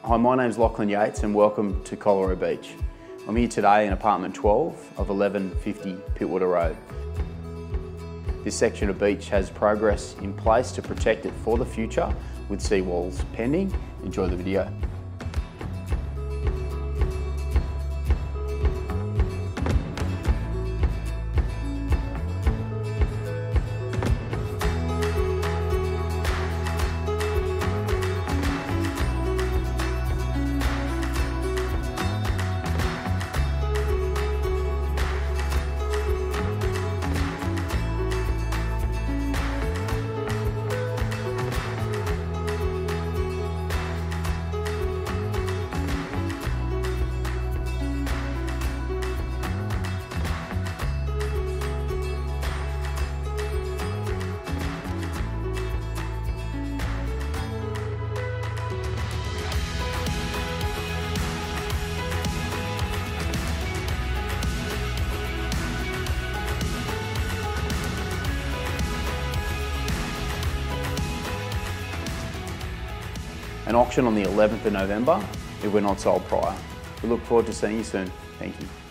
Hi, my name's LACHLAN Yates and welcome to Collaroy Beach. I'm here today in apartment 12 of 1150 Pittwater Road. This section of beach has progress in place to protect it for the future with seawalls pending. Enjoy the video. An auction on the 11th of November. It were not sold prior. We look forward to seeing you soon. Thank you.